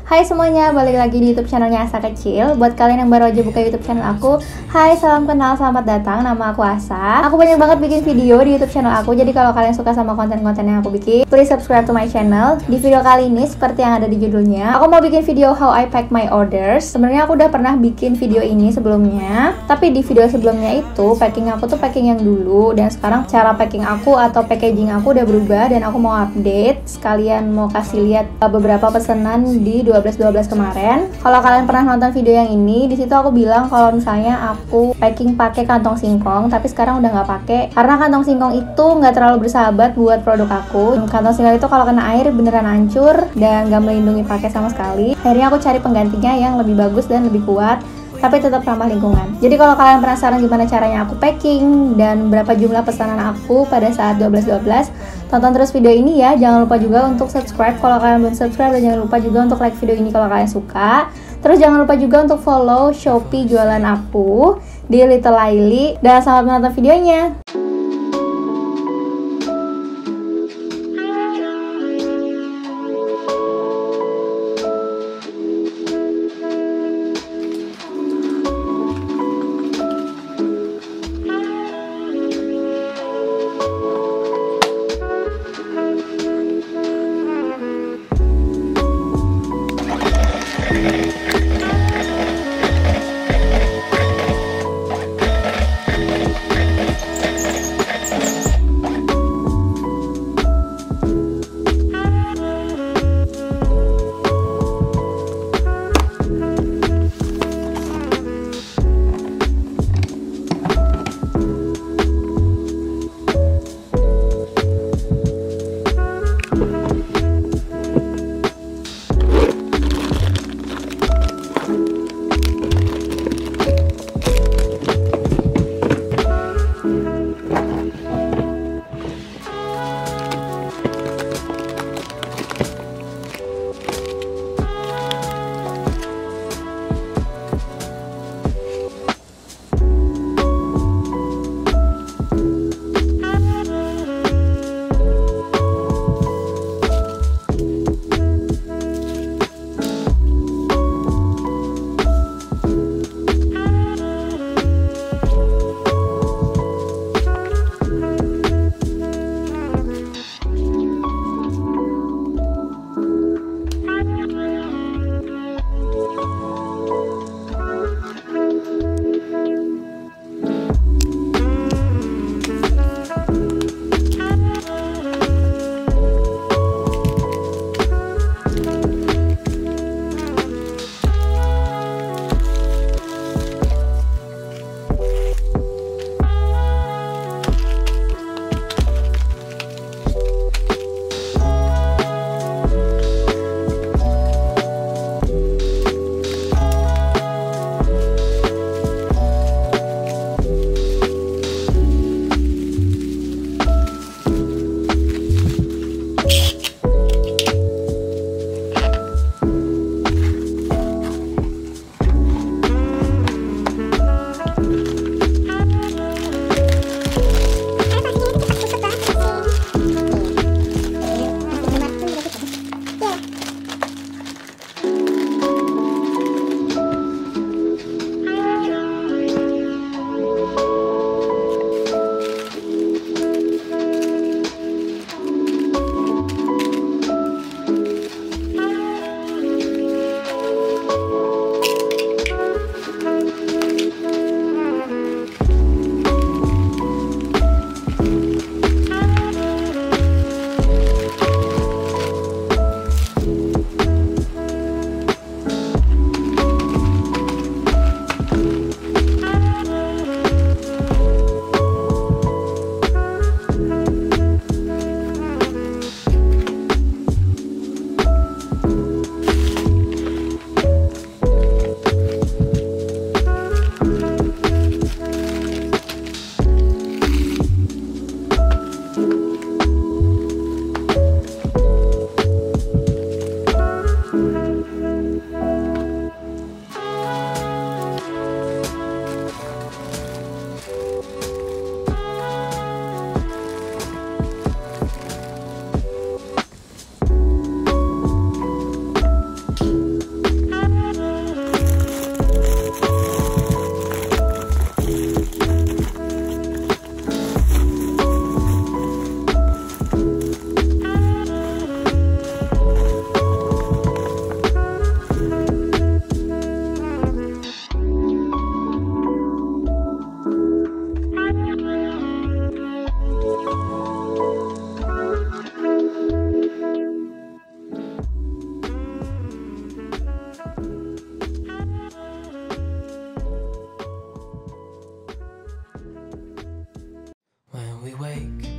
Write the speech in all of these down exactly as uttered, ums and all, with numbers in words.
Hai semuanya, balik lagi di YouTube channelnya Asa Kecil. Buat kalian yang baru aja buka YouTube channel aku, hai, salam kenal, selamat datang. Nama aku Asa. Aku banyak banget bikin video di YouTube channel aku. Jadi kalau kalian suka sama konten-konten yang aku bikin, please subscribe to my channel. Di video kali ini, seperti yang ada di judulnya, aku mau bikin video how I pack my orders. Sebenarnya aku udah pernah bikin video ini sebelumnya, tapi di video sebelumnya itu packing aku tuh packing yang dulu, dan sekarang cara packing aku atau packaging aku udah berubah, dan aku mau update. Sekalian mau kasih lihat beberapa pesanan di dua belas dua belas kemarin. Kalau kalian pernah nonton video yang ini, di situ aku bilang kalau misalnya aku packing pakai kantong singkong, tapi sekarang udah nggak pakai karena kantong singkong itu nggak terlalu bersahabat buat produk aku. Kantong singkong itu kalau kena air beneran hancur dan nggak melindungi pakai sama sekali. Akhirnya aku cari penggantinya yang lebih bagus dan lebih kuat, tapi tetap ramah lingkungan. Jadi kalau kalian penasaran gimana caranya aku packing dan berapa jumlah pesanan aku pada saat dua belas dua belas, tonton terus video ini ya. Jangan lupa juga untuk subscribe kalau kalian belum subscribe, dan jangan lupa juga untuk like video ini kalau kalian suka. Terus jangan lupa juga untuk follow Shopee jualan aku di Little Laili, dan selamat menonton videonya.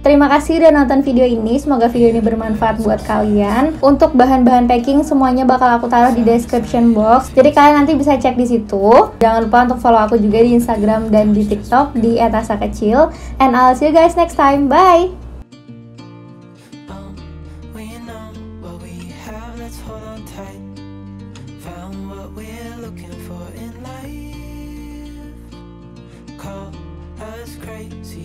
Terima kasih udah nonton video ini. Semoga video ini bermanfaat buat kalian. Untuk bahan-bahan packing semuanya bakal aku taruh di description box. Jadi kalian nanti bisa cek di situ. Jangan lupa untuk follow aku juga di Instagram dan di TikTok di et asa kecil. And I'll see you guys next time. Bye. Let's hold on tight. Found what we're looking for in life. Call us crazy.